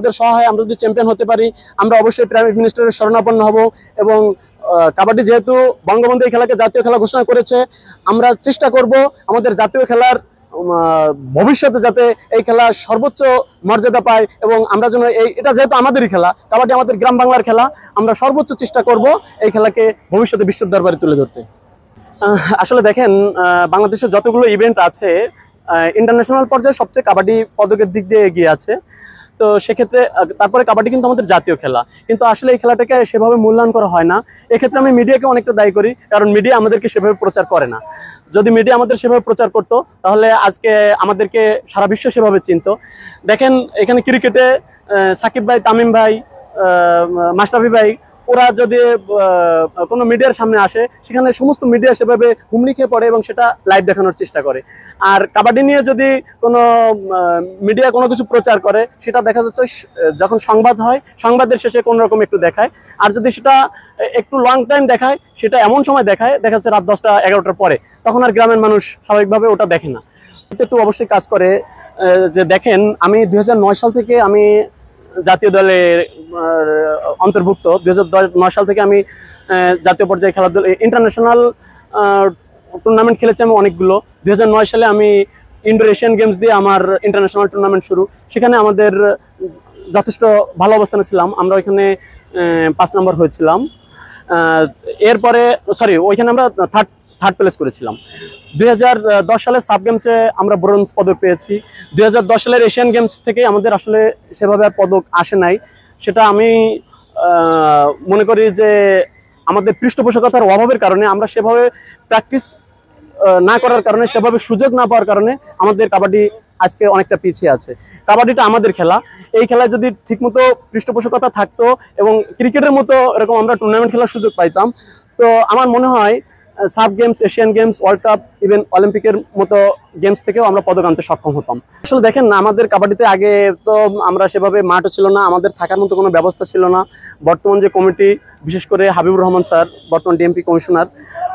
আমাদের সহায় আমরা যদি চ্যাম্পিয়ন হতে পারি, আমরা অবশ্যই প্রাইম মিনিস্টারের শরণাপন্ন হব। এবং কাবাডি যেহেতু বঙ্গবন্ধু এই খেলাকে জাতীয় খেলা ঘোষণা করেছে, আমরা চেষ্টা করব আমাদের জাতীয় খেলার ভবিষ্যতে যাতে এই খেলা সর্বোচ্চ মর্যাদা পায়, এবং আমরা যেন এটা যেহেতু আমাদেরই খেলা, কাবাডি আমাদের গ্রাম বাংলার খেলা, আমরা সর্বোচ্চ চেষ্টা করব এই খেলাকে ভবিষ্যতে বিশ্ব দরবারে তুলে ধরতে। আসলে দেখেন, বাংলাদেশের যতগুলো ইভেন্ট আছে, ইন্টারন্যাশনাল পর্যায়ে সবচেয়ে কাবাডি পদকের দিক দিয়ে এগিয়ে আছে। তো সেক্ষেত্রে তারপরে কাবাডি কিন্তু আমাদের জাতীয় খেলা, কিন্তু আসলে এই খেলাটাকে সেভাবে মূল্যায়ন করা হয় না। এক্ষেত্রে আমি মিডিয়াকে অনেকটা দায়ী করি, কারণ মিডিয়া আমাদেরকে সেভাবে প্রচার করে না। যদি মিডিয়া আমাদের সেভাবে প্রচার করতো, তাহলে আজকে আমাদেরকে সারা বিশ্ব সেভাবে চিনতো। দেখেন, এখানে ক্রিকেটে সাকিব ভাই, তামিম ভাই, মাশরাফি ভাই, ওরা যদি কোনো মিডিয়ার সামনে আসে, সেখানে সমস্ত মিডিয়া সেভাবে হুমড়ি খেয়ে পড়ে এবং সেটা লাইভ দেখানোর চেষ্টা করে। আর কাবাডি নিয়ে যদি কোনো মিডিয়া কোনো কিছু প্রচার করে, সেটা দেখা যাচ্ছে যখন সংবাদ হয়, সংবাদের শেষে কোনো রকম একটু দেখায়। আর যদি সেটা একটু লং টাইম দেখায়, সেটা এমন সময় দেখায়, দেখা যাচ্ছে রাত 10টা 11টার পরে, তখন আর গ্রামের মানুষ স্বাভাবিকভাবে ওটা দেখে না। একটু অবশ্যই কাজ করে। যে দেখেন, আমি 2009 সাল থেকে আমি জাতীয় দলের অন্তর্ভুক্ত। 2009 সাল থেকে আমি জাতীয় পর্যায়ে খেলাধুলা, ইন্টারন্যাশনাল টুর্নামেন্ট খেলেছি আমি অনেকগুলো। 2009 সালে আমি ইন্ডোর এশিয়ান গেমস দিয়ে আমার ইন্টারন্যাশনাল টুর্নামেন্ট শুরু। সেখানে আমাদের যথেষ্ট ভালো অবস্থানে ছিলাম, আমরা ওইখানে 5 নম্বর হয়েছিলাম। এরপরে ওইখানে আমরা থার্ড প্লেস করেছিলাম। 2010 সালের সাব গেমসে আমরা ব্রোঞ্জ পদক পেয়েছি। 2010 সালের এশিয়ান গেমস থেকে আমাদের আসলে সেভাবে আর পদক আসে নাই। সেটা আমি মনে করি যে আমাদের পৃষ্ঠপোষকতার অভাবের কারণে, আমরা সেভাবে প্র্যাকটিস না করার কারণে, সেভাবে সুযোগ না পাওয়ার কারণে আমাদের কাবাডি আজকে অনেকটা পিছিয়ে আছে। কাবাডিটা আমাদের খেলা, এই খেলায় যদি ঠিকমতো পৃষ্ঠপোষকতা থাকতো এবং ক্রিকেটের মতো এরকম আমরা টুর্নামেন্ট খেলার সুযোগ পাইতাম, তো আমার মনে হয় sub games, Asian games, world cup, even অলিম্পিকের মতো গেমস থেকেও আমরা পদক আনতে সক্ষম হতাম। আসলে দেখেন, আমাদের কাবাডিতে আগে তো আমরা সেভাবে মাঠও ছিল না, আমাদের থাকার মতো কোনো ব্যবস্থা ছিল না। বর্তমান যে কমিটি, বিশেষ করে হাবিবুর রহমান স্যার, বর্তমান ডিএমপি কমিশনার,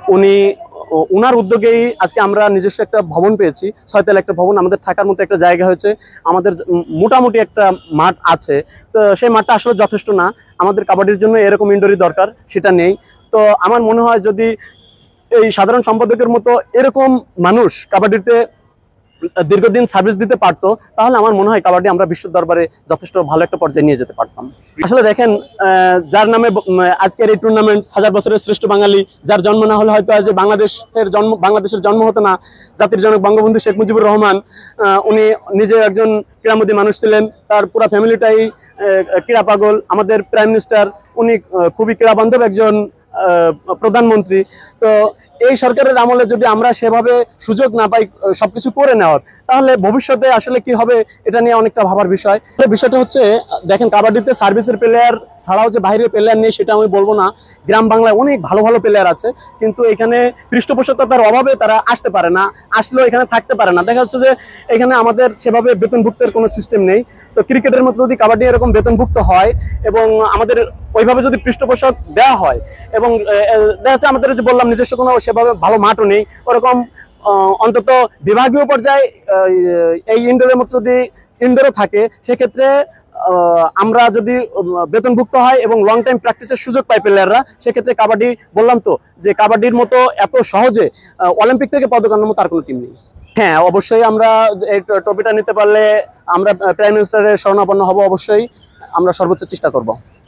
উনার উদ্যোগেই আজকে আমরা নিজস্ব একটা ভবন পেয়েছি, 6 তলা একটা ভবন, আমাদের থাকার মতো একটা জায়গা হয়েছে, আমাদের মোটামুটি একটা মাঠ আছে। তো সেই মাঠটা আসলে যথেষ্ট না, আমাদের কাবাডির জন্য এরকম ইনডোরই দরকার, সেটা নেই। তো আমার মনে হয় যদি এই সাধারণ সম্পাদকের মতো এরকম মানুষ কাবাডিতে দীর্ঘদিন সার্ভিস দিতে পারতো, তাহলে আমার মনে হয় কাবাডি আমরা বিশ্ব দরবারে যথেষ্ট ভালো একটা পর্যায়ে নিয়ে যেতে পারতাম। আসলে দেখেন, যার নামে আজকের এই টুর্নামেন্ট, 1000 বছরের শ্রেষ্ঠ বাঙালি, যার জন্ম না হলে হয়তো আজ বাংলাদেশের জন্ম হতো না। জাতির জনক বঙ্গবন্ধু শেখ মুজিবুর রহমান, উনি নিজে একজন ক্রীড়ামোদী মানুষ ছিলেন, তার পুরো ফ্যামিলিটাই ক্রীড়া পাগল। আমাদের প্রাইম মিনিস্টার, উনি খুবই ক্রীড়া বান্ধব একজন প্রধানমন্ত্রী। তো এই সরকারের আমলে যদি আমরা সেভাবে সুযোগ না পাই সবকিছু করে নেওয়ার, তাহলে ভবিষ্যতে আসলে কি হবে, এটা নিয়ে অনেকটা ভাবার বিষয়। বিষয়টা হচ্ছে, দেখেন, কাবাডিতে সার্ভিসের প্লেয়ার ছাড়াও যে বাইরের প্লেয়ার নেই সেটা আমি বলবো না। গ্রাম বাংলায় অনেক ভালো ভালো প্লেয়ার আছে, কিন্তু এখানে পৃষ্ঠপোষকতার অভাবে তারা আসতে পারে না, আসলেও এখানে থাকতে পারে না। দেখা যাচ্ছে যে এখানে আমাদের সেভাবে বেতনভুক্তের কোনো সিস্টেম নেই। তো ক্রিকেটের মতো যদি কাবাডি এরকম বেতনভুক্ত হয় এবং আমাদের ওইভাবে যদি পৃষ্ঠপোষক দেওয়া হয়, এবং দেখা যাচ্ছে আমাদের যে বললাম নিজস্ব কোনো সেভাবে ভালো মাঠও নেই, ওরকম অন্তত বিভাগীয় পর্যায়ে এই ইনডোরের মতো যদি ইনডোরও থাকে, সেক্ষেত্রে আমরা যদি বেতনভুক্ত হয় এবং লং টাইম প্র্যাকটিসের সুযোগ পাই প্লেয়াররা, সেক্ষেত্রে কাবাডি, বললাম তো যে কাবাডির মতো এত সহজে অলিম্পিক থেকে পদক আনার মতো আর কোনো টিম নেই। হ্যাঁ, অবশ্যই আমরা এই ট্রফিটা নিতে পারলে আমরা প্রাইম মিনিস্টারের শরণাপন্ন হব, অবশ্যই আমরা সর্বোচ্চ চেষ্টা করব।